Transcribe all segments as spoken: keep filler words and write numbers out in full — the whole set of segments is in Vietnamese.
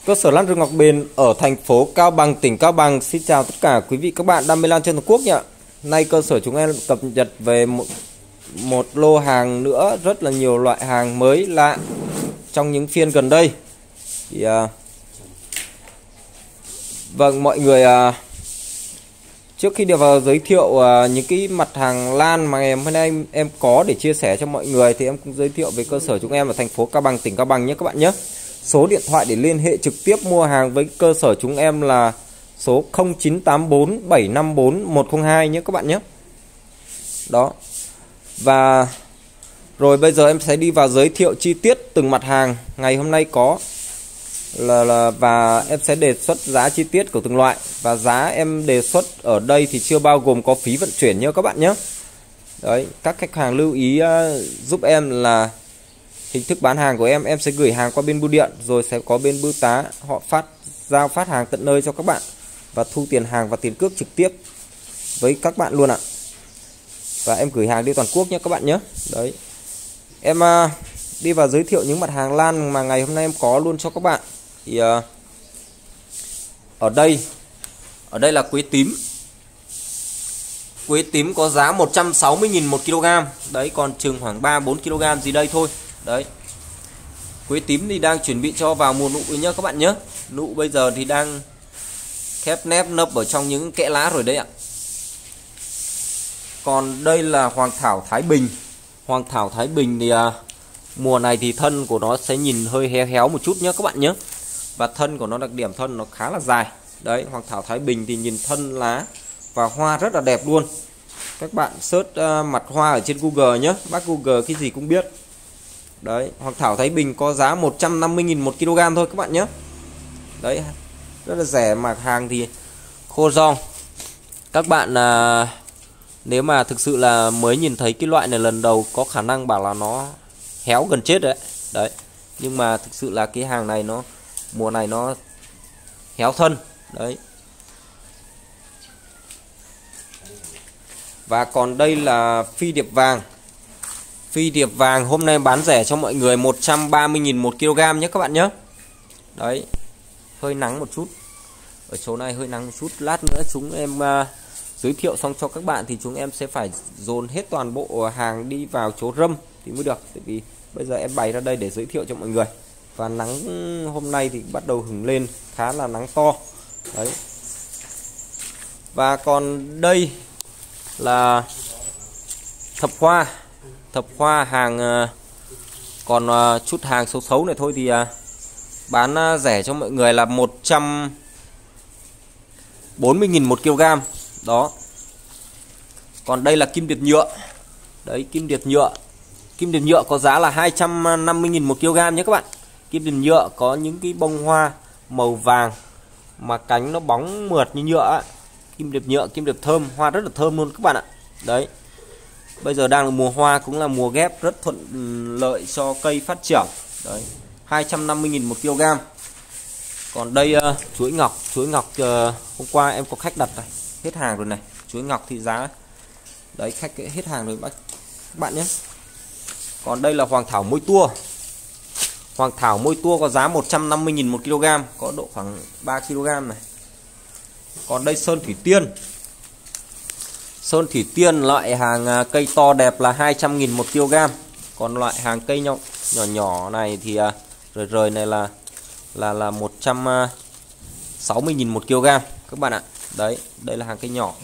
Cơ sở lan rừng Ngọc Bền ở thành phố Cao Bằng, tỉnh Cao Bằng. Xin chào tất cả quý vị các bạn đam mê lan trên toàn quốc nhé. Nay cơ sở chúng em cập nhật về một, một lô hàng nữa, rất là nhiều loại hàng mới lạ trong những phiên gần đây. Thì, à, vâng mọi người, à, trước khi đi vào giới thiệu à, những cái mặt hàng lan mà ngày hôm nay em, em có để chia sẻ cho mọi người, thì em cũng giới thiệu về cơ sở chúng em ở thành phố Cao Bằng, tỉnh Cao Bằng nhé các bạn nhé. Số điện thoại để liên hệ trực tiếp mua hàng với cơ sở chúng em là số không chín tám bốn bảy năm bốn một không hai nhé các bạn nhé. Đó. Và rồi bây giờ em sẽ đi vào giới thiệu chi tiết từng mặt hàng ngày hôm nay có là, là và em sẽ đề xuất giá chi tiết của từng loại, và giá em đề xuất ở đây thì chưa bao gồm có phí vận chuyển nhé các bạn nhé. Đấy, các khách hàng lưu ý uh, giúp em là hình thức bán hàng của em, em sẽ gửi hàng qua bên bưu điện, rồi sẽ có bên bưu tá họ phát giao phát hàng tận nơi cho các bạn và thu tiền hàng và tiền cước trực tiếp với các bạn luôn ạ. Và em gửi hàng đi toàn quốc nhé các bạn nhé. Đấy, em uh, đi vào giới thiệu những mặt hàng lan mà ngày hôm nay em có luôn cho các bạn. Thì uh, ở đây ở đây là quế tím. Quế tím có giá một trăm sáu mươi nghìn một kg. Đấy, còn chừng khoảng ba bốn ki lô gam gì đây thôi. Đấy, quế tím thì đang chuẩn bị cho vào mùa nụ nhé các bạn nhé. Nụ bây giờ thì đang khép nép nấp ở trong những kẽ lá rồi đấy ạ. Còn đây là hoàng thảo Thái Bình. Hoàng thảo Thái Bình thì à, mùa này thì thân của nó sẽ nhìn hơi héo héo một chút nhé các bạn nhé. Và thân của nó, đặc điểm thân nó khá là dài. Đấy, hoàng thảo Thái Bình thì nhìn thân lá và hoa rất là đẹp luôn. Các bạn search uh, mặt hoa ở trên Google nhé. Bác Google cái gì cũng biết. Đấy, hoàng thảo Thái Bình có giá một trăm năm mươi nghìn một kg thôi các bạn nhé. Đấy, rất là rẻ, mà hàng thì khô giòn. Các bạn uh, nếu mà thực sự là mới nhìn thấy cái loại này lần đầu có khả năng bảo là nó héo gần chết đấy. Đấy, nhưng mà thực sự là cái hàng này nó mùa này nó héo thân. Đấy. Và còn đây là phi điệp vàng. Phi điệp vàng hôm nay bán rẻ cho mọi người một trăm ba mươi nghìn một kg nhé các bạn nhé. Đấy, hơi nắng một chút. Ở chỗ này hơi nắng một chút. Lát nữa chúng em uh, giới thiệu xong cho các bạn thì chúng em sẽ phải dồn hết toàn bộ hàng đi vào chỗ râm thì mới được. Tại vì bây giờ em bày ra đây để giới thiệu cho mọi người. Và nắng hôm nay thì bắt đầu hửng lên, khá là nắng to. Đấy. Và còn đây là thập hoa. Thập hoa hàng còn chút hàng xấu xấu này thôi thì bán rẻ cho mọi người là một trăm bốn mươi nghìn một kg. Đó. Còn đây là kim điệp nhựa. Đấy, kim điệp nhựa. Kim điệp nhựa có giá là hai trăm năm mươi nghìn một kg nhé các bạn. Kim điệp nhựa có những cái bông hoa màu vàng mà cánh nó bóng mượt như nhựa ấy. Kim điệp nhựa, kim điệp thơm, hoa rất là thơm luôn các bạn ạ. Đấy, bây giờ đang là mùa hoa, cũng là mùa ghép, rất thuận lợi cho cây phát triển. Đấy, hai trăm năm mươi nghìn một kg. Còn đây uh, chuối ngọc. Chuối ngọc uh, hôm qua em có khách đặt này, hết hàng rồi này. Chuối ngọc thì giá đấy, khách hết hàng rồi bác các bạn nhé. Còn đây là hoàng thảo môi tua. Hoàng thảo môi tua có giá một trăm năm mươi nghìn một kg, có độ khoảng ba ki lô gam này. Còn đây sơn thủy tiên. Sơn thủy tiên loại hàng cây to đẹp là hai trăm nghìn một kg. Còn loại hàng cây nhỏ nhỏ, nhỏ này thì rời rời này là là là một trăm sáu mươi nghìn một kg các bạn ạ. Đấy, đây là hàng cây nhỏ.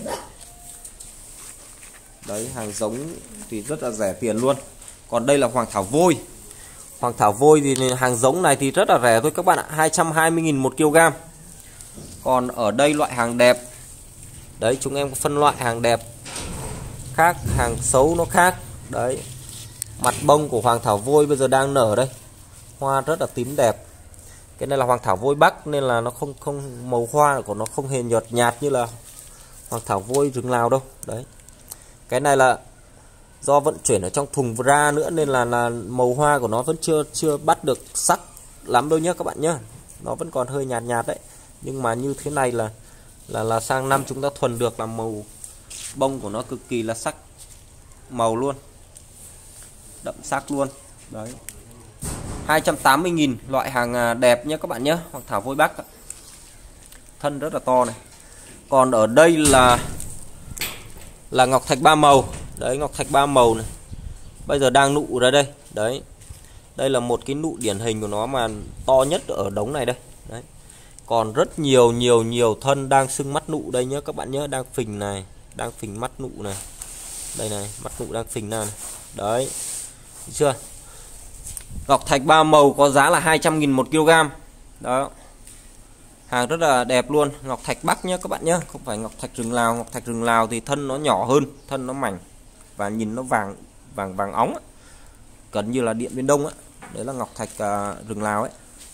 Đấy, hàng giống thì rất là rẻ tiền luôn. Còn đây là hoàng thảo vôi. Hoàng thảo vôi thì hàng giống này thì rất là rẻ thôi các bạn ạ, hai trăm hai mươi nghìn một kg. Còn ở đây loại hàng đẹp. Đấy, chúng em có phân loại hàng đẹp khác, hàng xấu nó khác. Đấy, mặt bông của hoàng thảo vôi bây giờ đang nở đây, hoa rất là tím đẹp. Cái này là hoàng thảo vôi Bắc nên là nó không không màu hoa của nó không hề nhợt nhạt như là hoàng thảo vôi rừng Lào đâu. Đấy, cái này là do vận chuyển ở trong thùng ra nữa nên là, là màu hoa của nó vẫn chưa chưa bắt được sắc lắm đâu nhé các bạn nhé. Nó vẫn còn hơi nhạt nhạt đấy. Nhưng mà như thế này là là là sang năm chúng ta thuần được là màu bông của nó cực kỳ là sắc màu luôn, đậm sắc luôn. Đấy, hai trăm tám mươi nghìn, loại hàng đẹp nhé các bạn nhé. Hoàng thảo vôi Bắc, thân rất là to này. Còn ở đây là là ngọc thạch ba màu. Đấy, ngọc thạch ba màu này. Bây giờ đang nụ ra đây. Đấy. Đây là một cái nụ điển hình của nó mà to nhất ở đống này đây. Đấy. Còn rất nhiều nhiều nhiều thân đang sưng mắt nụ đây nhé các bạn nhé, đang phình này, đang phình mắt nụ này. Đây này, mắt nụ đang phình ra này. Đấy. Thấy chưa? Ngọc thạch ba màu có giá là hai trăm nghìn một kg. Đó. Hàng rất là đẹp luôn, ngọc thạch Bắc nhé các bạn nhé, không phải ngọc thạch rừng Lào. Ngọc thạch rừng Lào thì thân nó nhỏ hơn, thân nó mảnh và nhìn nó vàng vàng vàng óng, gần như là Điện Biên Đông á. Đấy là ngọc thạch uh, rừng Lào ấy.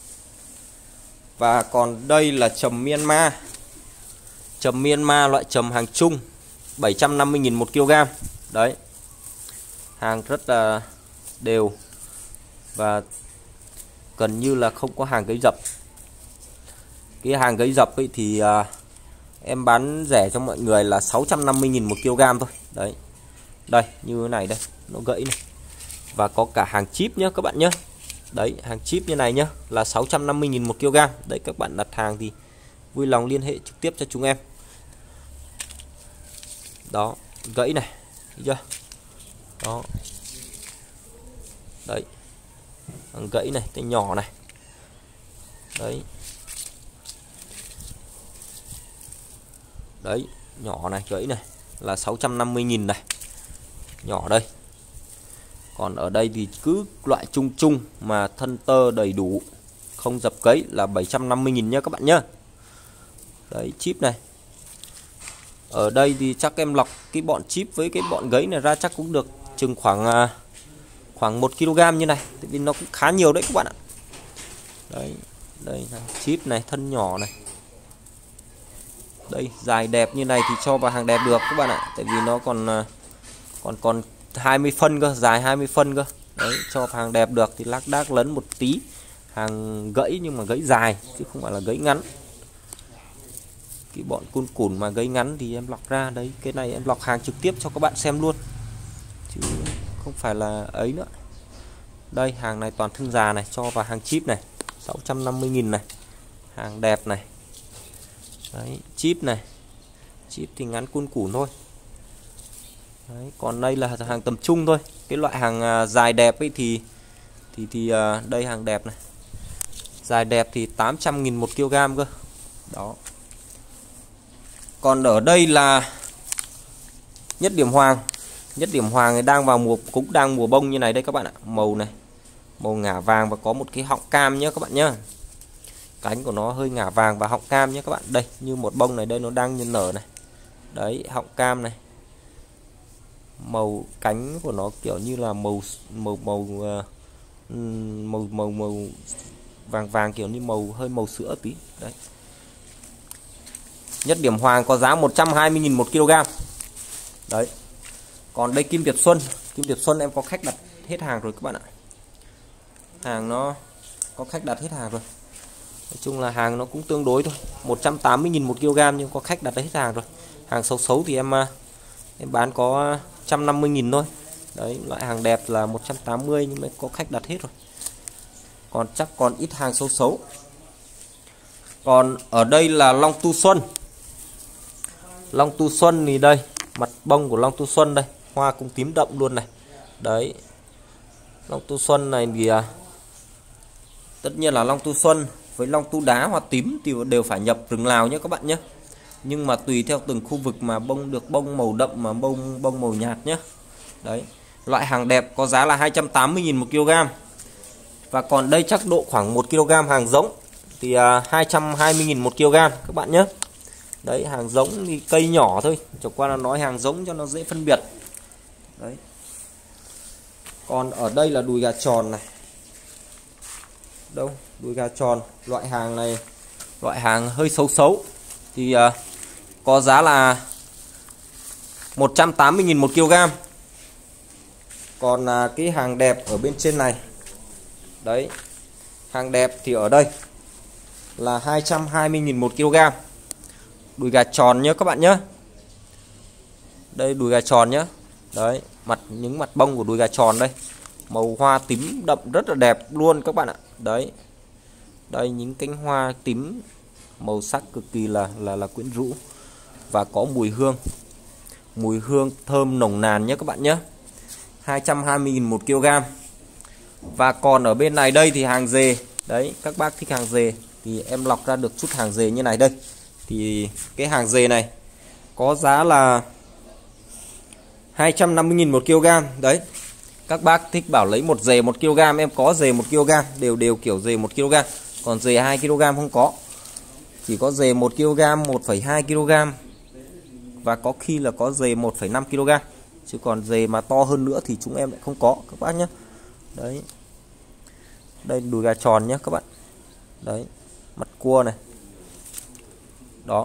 Và còn đây là trầm Myanmar. Trầm Myanmar loại trầm hàng Trung, bảy trăm năm mươi nghìn một kg. Đấy. Hàng rất là đều và gần như là không có hàng gấy dập. Cái hàng gấy dập ấy thì uh, em bán rẻ cho mọi người là sáu trăm năm mươi nghìn một kg thôi. Đấy. Đây, như thế này đây, nó gãy này. Và có cả hàng chip nhé các bạn nhé. Đấy, hàng chip như này nhá, là sáu trăm năm mươi nghìn một kg. Đấy, các bạn đặt hàng thì vui lòng liên hệ trực tiếp cho chúng em. Đó, gãy này, thấy chưa? Đó. Đấy. Hàng gãy này, cái nhỏ này. Đấy. Đấy, nhỏ này, gãy này là sáu trăm năm mươi nghìn này. Nhỏ đây. Còn ở đây thì cứ loại chung chung mà thân tơ đầy đủ, không dập cấy là bảy trăm năm mươi nghìn nhé các bạn nhé. Đấy, chip này. Ở đây thì chắc em lọc cái bọn chip với cái bọn gấy này ra chắc cũng được chừng khoảng khoảng một ki lô gam như này. Tại vì nó cũng khá nhiều đấy các bạn ạ. Đấy, đây là chip này, thân nhỏ này. Đây, dài đẹp như này thì cho vào hàng đẹp được các bạn ạ. Tại vì nó còn còn còn hai mươi phân cơ, dài hai mươi phân cơ. Đấy, cho vào hàng đẹp được thì lác đác lấn một tí. Hàng gãy nhưng mà gãy dài chứ không phải là gãy ngắn. Cái bọn cun củn mà gãy ngắn thì em lọc ra. Đấy, cái này em lọc hàng trực tiếp cho các bạn xem luôn, chứ không phải là ấy nữa. Đây, hàng này toàn thân già này, cho vào hàng chip này, sáu trăm năm mươi nghìn này. Hàng đẹp này. Đấy, chip này. Chip thì ngắn cun củn thôi. Đấy, còn đây là hàng tầm trung thôi. Cái loại hàng uh, dài đẹp ấy thì thì thì uh, đây hàng đẹp này. Dài đẹp thì tám trăm nghìn một kg cơ. Đó. Còn ở đây là nhất điểm hoàng. Nhất điểm hoàng này đang vào mùa, cũng đang mùa bông như này đây các bạn ạ. Màu này, màu ngả vàng và có một cái họng cam nhé các bạn nhé. Cánh của nó hơi ngả vàng và họng cam nhé các bạn. Đây, như một bông này, đây nó đang như nở này. Đấy, họng cam này. Màu cánh của nó kiểu như là màu màu màu uh, màu màu màu vàng vàng, kiểu như màu hơi màu sữa tí. Đấy. Nhất điểm hoàng có giá một trăm hai mươi nghìn một kg. Đấy. Còn đây kim Việt Xuân, kim Việt Xuân em có khách đặt hết hàng rồi các bạn ạ. Hàng nó có khách đặt hết hàng rồi. Nói chung là hàng nó cũng tương đối thôi, một trăm tám mươi nghìn một kg nhưng có khách đặt hết hàng rồi. Hàng xấu xấu thì em em bán có một trăm năm mươi nghìn thôi. Đấy, loại hàng đẹp là một trăm tám mươi nhưng mà có khách đặt hết rồi. Còn chắc còn ít hàng xấu xấu. Còn ở đây là Long Tu Xuân. Long Tu Xuân thì đây, mặt bông của Long Tu Xuân đây, hoa cũng tím đậm luôn này. Đấy. Long Tu Xuân này thì à, tất nhiên là Long Tu Xuân với Long Tu Đá hoa tím thì đều phải nhập rừng Lào nhé các bạn nhé. Nhưng mà tùy theo từng khu vực mà bông được bông màu đậm mà bông bông màu nhạt nhé. Đấy. Loại hàng đẹp có giá là hai trăm tám mươi nghìn một kg. Và còn đây chắc độ khoảng một ki lô gam hàng giống thì à, hai trăm hai mươi nghìn một kg các bạn nhé. Đấy, hàng giống thì cây nhỏ thôi, chẳng qua là nói hàng giống cho nó dễ phân biệt. Đấy. Còn ở đây là đùi gà tròn này. Đâu, đùi gà tròn, loại hàng này, loại hàng hơi xấu xấu thì uh, có giá là một trăm tám mươi nghìn một kg. Còn uh, cái hàng đẹp ở bên trên này. Đấy. Hàng đẹp thì ở đây là hai trăm hai mươi nghìn một kg. Đùi gà tròn nhé các bạn nhé. Đây đùi gà tròn nhé. Đấy, mặt những mặt bông của đùi gà tròn đây. Màu hoa tím đậm rất là đẹp luôn các bạn ạ. Đấy. Đây những cánh hoa tím màu sắc cực kỳ là là là quyến rũ và có mùi hương. Mùi hương thơm nồng nàn nhé các bạn nhé. hai trăm hai mươi nghìn một ki lô gam. Và còn ở bên này đây thì hàng dề. Đấy, các bác thích hàng dề thì em lọc ra được chút hàng dề như này đây. Thì cái hàng dề này có giá là hai trăm năm mươi nghìn một ki lô gam. Đấy. Các bác thích bảo lấy một dề một ki lô gam, em có dề một ki lô gam, đều đều kiểu dề một ki lô gam. Còn dề hai ki lô gam không có. Chỉ có dề một ki lô gam, một phẩy hai ki lô gam. Và có khi là có dề một phẩy năm ki lô gam. Chứ còn dề mà to hơn nữa thì chúng em lại không có các bác nhé. Đấy. Đây đùi gà tròn nhé các bạn. Đấy, mặt cua này. Đó.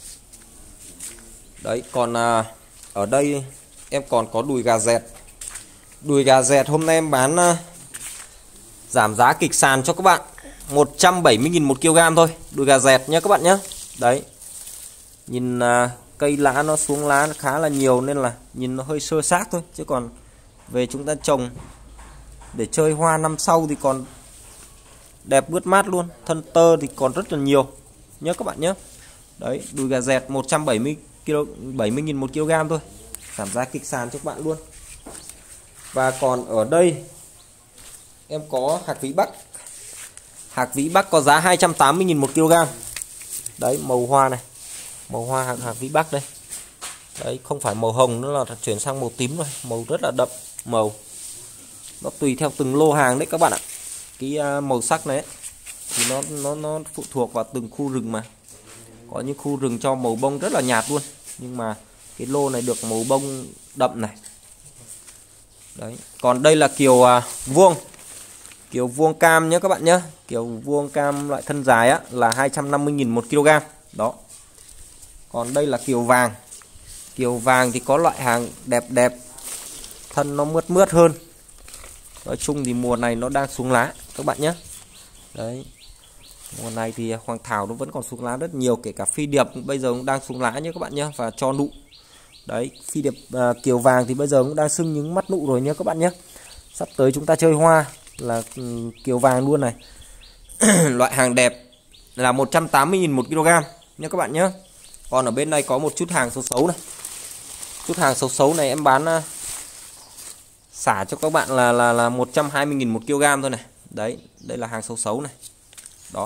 Đấy, còn à, ở đây em còn có đùi gà dẹt. Đùi gà dẹt hôm nay em bán à, giảm giá kịch sàn cho các bạn, một trăm bảy mươi nghìn một ki lô gam thôi. Đùi gà dẹt nhé các bạn nhé. Đấy. Nhìn à, cây lá nó xuống lá nó khá là nhiều nên là nhìn nó hơi sơ xác thôi. Chứ còn về chúng ta trồng để chơi hoa năm sau thì còn đẹp bướt mát luôn. Thân tơ thì còn rất là nhiều nhé các bạn nhé. Đấy, đùi gà dẹt một trăm bảy mươi nghìn một ki lô gam thôi. Giảm giá kịch sàn cho các bạn luôn. Và còn ở đây em có hạt vĩ bắc. Hạt vĩ bắc có giá hai trăm tám mươi nghìn một ki lô gam. Đấy, màu hoa này. Màu hoa hạt, hạt vĩ bắc đây. Đấy, không phải màu hồng nữa là chuyển sang màu tím rồi. Màu rất là đậm màu. Nó tùy theo từng lô hàng đấy các bạn ạ. Cái uh, màu sắc này ấy, thì nó nó nó phụ thuộc vào từng khu rừng mà. Có những khu rừng cho màu bông rất là nhạt luôn, nhưng mà cái lô này được màu bông đậm này. Đấy, còn đây là kiều uh, vuông. Kiều vuông cam nhé các bạn nhé. Kiều vuông cam loại thân dài á là hai trăm năm mươi nghìn một ki lô gam. Đó. Còn đây là kiều vàng. Kiều vàng thì có loại hàng đẹp đẹp, thân nó mướt mướt hơn. Nói chung thì mùa này nó đang xuống lá các bạn nhé. Đấy. Mùa này thì hoàng thảo nó vẫn còn xuống lá rất nhiều, kể cả phi điệp bây giờ cũng đang xuống lá nhé các bạn nhé, và cho nụ. Đấy, phi điệp uh, kiều vàng thì bây giờ cũng đang sưng những mắt nụ rồi nhé các bạn nhé. Sắp tới chúng ta chơi hoa là um, kiều vàng luôn này. Loại hàng đẹp là một trăm tám mươi nghìn một ki lô gam nhé các bạn nhé. Còn ở bên này có một chút hàng xấu xấu này. Chút hàng xấu xấu này em bán uh, xả cho các bạn là là là một trăm hai mươi nghìn một ki lô gam thôi này. Đấy, đây là hàng xấu xấu này. Đó.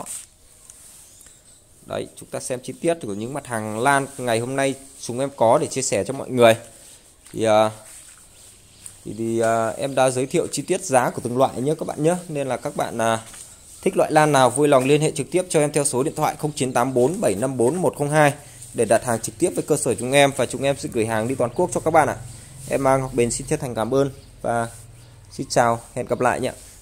Đấy, chúng ta xem chi tiết của những mặt hàng lan ngày hôm nay chúng em có để chia sẻ cho mọi người. Thì uh, thì, thì uh, em đã giới thiệu chi tiết giá của từng loại nhé các bạn nhé. Nên là các bạn uh, thích loại lan nào vui lòng liên hệ trực tiếp cho em theo số điện thoại không chín tám bốn bảy năm bốn một không hai để đặt hàng trực tiếp với cơ sở chúng em, và chúng em sẽ gửi hàng đi toàn quốc cho các bạn ạ. Em Ngọc Bền xin chân thành cảm ơn và xin chào, hẹn gặp lại nhé.